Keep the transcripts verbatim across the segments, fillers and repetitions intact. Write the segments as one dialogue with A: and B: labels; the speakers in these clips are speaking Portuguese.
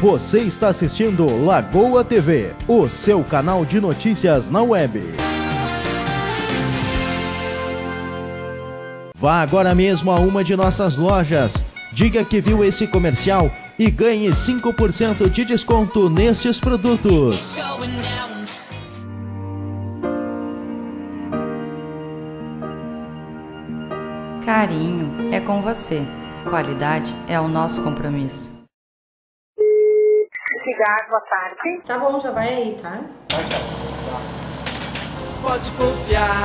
A: Você está assistindo Lagoa T V, o seu canal de notícias na web. Vá agora mesmo a uma de nossas lojas, diga que viu esse comercial e ganhe cinco por cento de desconto nestes produtos.
B: Carinho é com você. Qualidade é o nosso compromisso.
C: Ligar, boa tarde.
D: Tá bom, já vai aí, tá?
E: Pode confiar,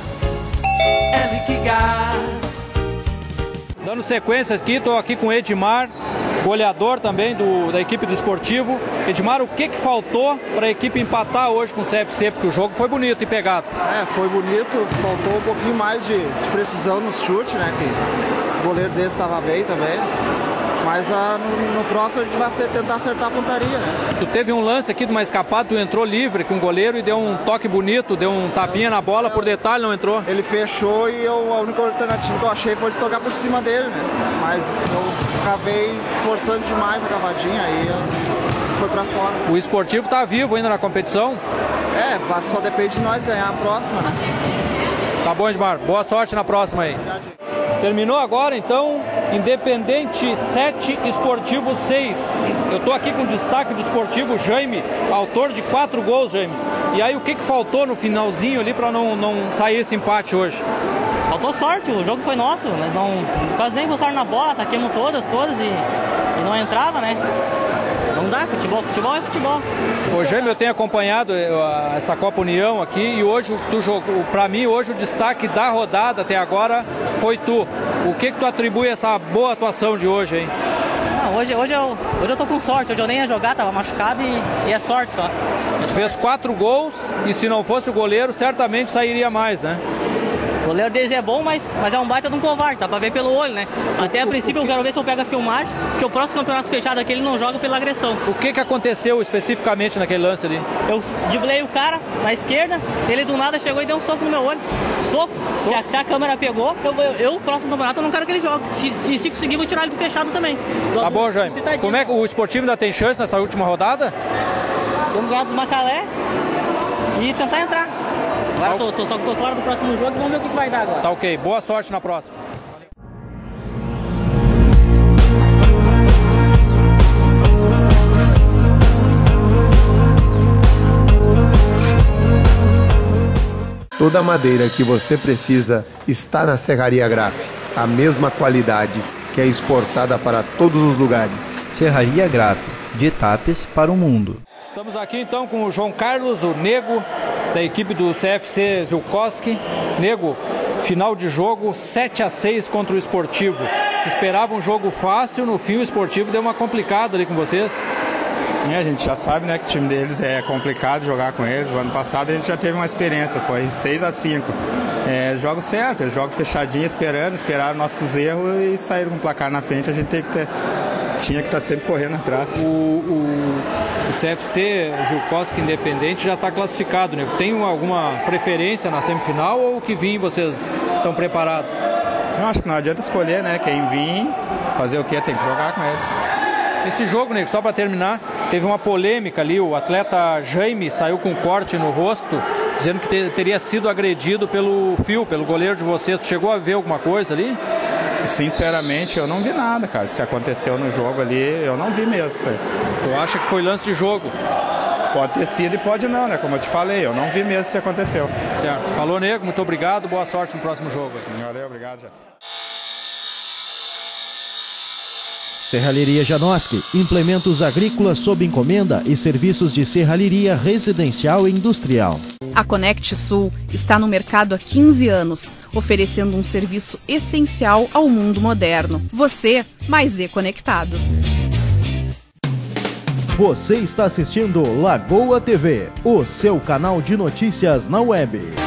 E: é Liquigás.
F: Dando sequência aqui, estou aqui com o Edmar, goleador também do, da equipe do esportivo. Edmar, o que, que faltou para a equipe empatar hoje com o C F C? Porque o jogo foi bonito e pegado.
G: É, foi bonito, faltou um pouquinho mais de, de precisão no chute, né? Que o goleiro desse estava bem também. Mas ah, no, no próximo a gente vai ser, tentar acertar a pontaria, né?
F: Tu teve um lance aqui de uma escapada, tu entrou livre com o goleiro e deu um toque bonito, deu um tapinha na bola, por detalhe não entrou.
G: Ele fechou e eu, a única alternativa que eu achei foi de tocar por cima dele, né? Mas eu acabei forçando demais a cavadinha e foi pra fora.
F: O esportivo tá vivo ainda na competição?
G: É, só depende de nós ganhar a próxima, né?
F: Tá bom, Edmar. Boa sorte na próxima aí. Terminou agora, então, Independente sete, Esportivo seis. Eu tô aqui com o destaque do Esportivo, Jaime, autor de quatro gols, James. E aí, o que que faltou no finalzinho ali para não, não sair esse empate hoje?
H: Faltou sorte, o jogo foi nosso, nós não, quase nem gostaram na bola, ataquemos todas, todas e, e não entrava, né? Não dá, futebol, futebol é futebol.
F: Ô Jaime, eu tenho acompanhado essa Copa União aqui e hoje tu jogou, pra mim hoje o destaque da rodada até agora foi tu. O que que tu atribui a essa boa atuação de hoje, hein?
H: Não, hoje, hoje, eu, hoje eu tô com sorte, hoje eu nem ia jogar, tava machucado e, e é sorte só.
F: Tu fez quatro gols e se não fosse o goleiro certamente sairia mais, né?
H: O goleiro deles é bom, mas, mas é um baita de um covarde, dá pra ver pelo olho, né? Até a princípio eu quero ver se eu pego a filmagem, porque o próximo campeonato fechado aqui ele não joga pela agressão.
F: O que que aconteceu especificamente naquele lance ali?
H: Eu driblei o cara na esquerda, ele do nada chegou e deu um soco no meu olho. Soco, se a, se a câmera pegou, eu, eu, eu, próximo campeonato, eu não quero que ele jogue. Se, se, se conseguir, vou tirar ele do fechado também.
F: Tá bom, Jaime. Como é que o Esportivo ainda tem chance nessa última rodada?
H: Vamos ganhar dos Macalé e tentar entrar. Agora tô, tô, só que tô fora do próximo jogo e vamos ver o que, que vai dar agora.
F: Tá ok, boa sorte na próxima.
I: Toda a madeira que você precisa está na Serraria Graf. A mesma qualidade que é exportada para todos os lugares.
J: Serraria Graf, de Tapes para o mundo.
F: Estamos aqui então com o João Carlos, o Nego, da equipe do C F C Zilkowski. Nego, final de jogo sete a seis contra o Esportivo. Se esperava um jogo fácil, no fim o Esportivo deu uma complicada ali com vocês.
K: É, a gente já sabe, né, que o time deles é complicado jogar com eles. O ano passado a gente já teve uma experiência, foi seis a cinco. É, jogo certo, eles jogam fechadinho, esperando, esperaram nossos erros e saíram com o placar na frente. A gente tem que ter, tinha que estar sempre correndo atrás.
F: O, o, o C F C Zilkowski Independente já está classificado, né? Tem alguma preferência na semifinal ou que vim vocês estão preparados?
K: Não, acho que não adianta escolher, né? Quem vir, fazer o quê? Tem que jogar com eles.
F: Esse jogo, né, só para terminar, teve uma polêmica ali, o atleta Jaime saiu com um corte no rosto, dizendo que te, teria sido agredido pelo Fio, pelo goleiro de vocês. Tu chegou a ver alguma coisa ali?
K: Sinceramente, eu não vi nada, cara. Se aconteceu no jogo ali, eu não vi mesmo.
F: Tu acha que foi lance de jogo?
K: Pode ter sido e pode não, né? Como eu te falei, eu não vi mesmo se aconteceu.
F: Certo. Falou, Nego, muito obrigado, boa sorte no próximo jogo.
K: Valeu, obrigado, Jefferson.
A: Serralheria Janoski, implementos agrícolas sob encomenda e serviços de serralheria residencial e industrial.
L: A Conect Sul está no mercado há quinze anos, oferecendo um serviço essencial ao mundo moderno. Você, mais e-conectado.
A: Você está assistindo Lagoa T V, o seu canal de notícias na web.